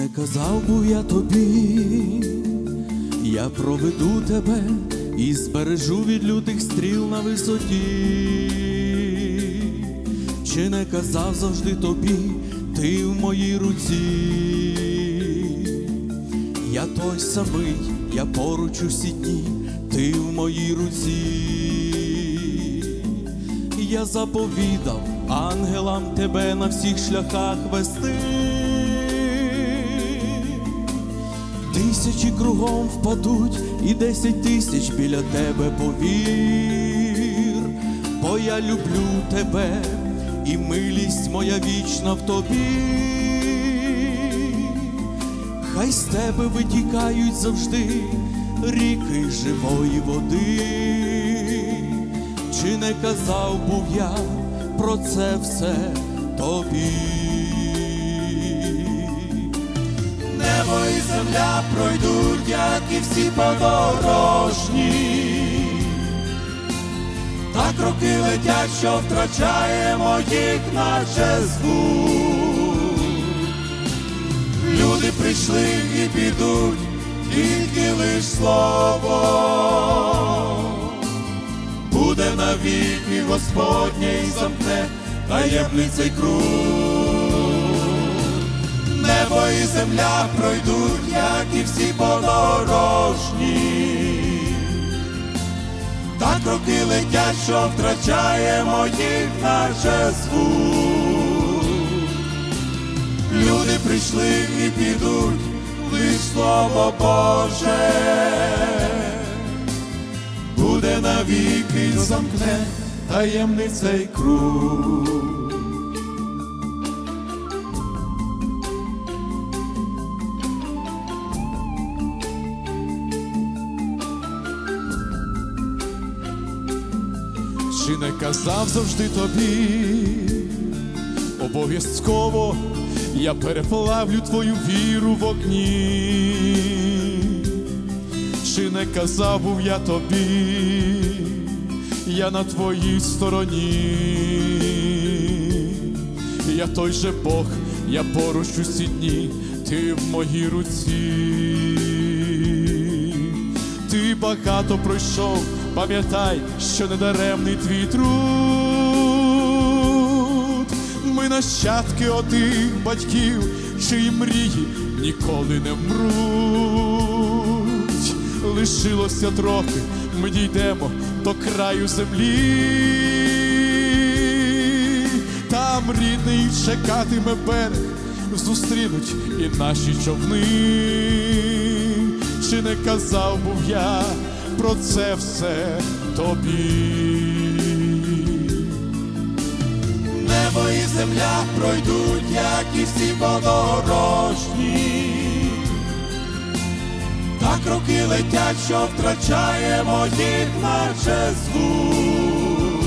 не казав був я тобі, я проведу тебе і збережу від лютих стріл на висоті. Чи не казав завжди тобі, ти в моїй руці? Я той самий, я поруч усі дні, ти в моїй руці. Я заповідав ангелам тебе на всіх шляхах вести. Тисячі кругом впадуть і 10 тисяч біля тебе, повір, бо я люблю тебе і милість моя вічна в тобі. Хай з тебе витікають завжди ріки живої води. Чи не казав був я про це все тобі? Небо і земля пройдуть, як і всі подорожні. Так роки летять, що втрачаємо їх, наче звук. Люди прийшли і підуть, тільки лиш слово буде навіки Господнє і замкне таємний цей круг. Небо і земля пройдуть, як і всі подорожні. Так роки летять, що втрачаємо їх, наче звук. Люди прийшли і підуть, лиш слово Боже буде навіки, замкне таємний цей круг. Чи не казав завжди тобі, обов'язково я переплавлю твою віру в огні? Чи не казав був я тобі, я на твоїй стороні? Я той же Бог, я поруч усі дні, ти в моїй руці. Ти багато пройшов, пам'ятай, що недаремний твій труд. Ми нащадки отих батьків, чиї мрії ніколи не вмруть. Лишилося трохи, ми дійдемо до краю землі. Там рідний чекатиме берег, зустрінуть і наші човни. Чи не казав був я про це все тобі? Небо і земля пройдуть, як і всі подорожні. Так роки летять, що втрачаємо їх, наче звук.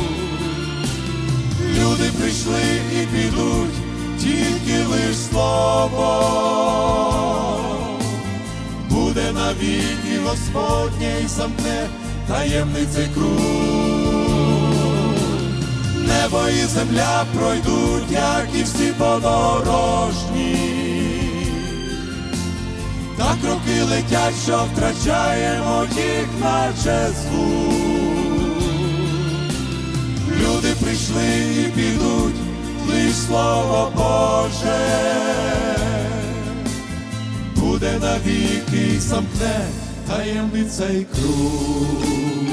Люди прийшли і підуть, тільки лиш слово буде навіки Господнє і замкне таємний цей круг. Небо і земля пройдуть, як і всі подорожні. Так роки летять, що втрачаємо їх, наче звук. Люди прийшли і підуть, лиш слово Боже буде навіки, замкне таємний цей круг.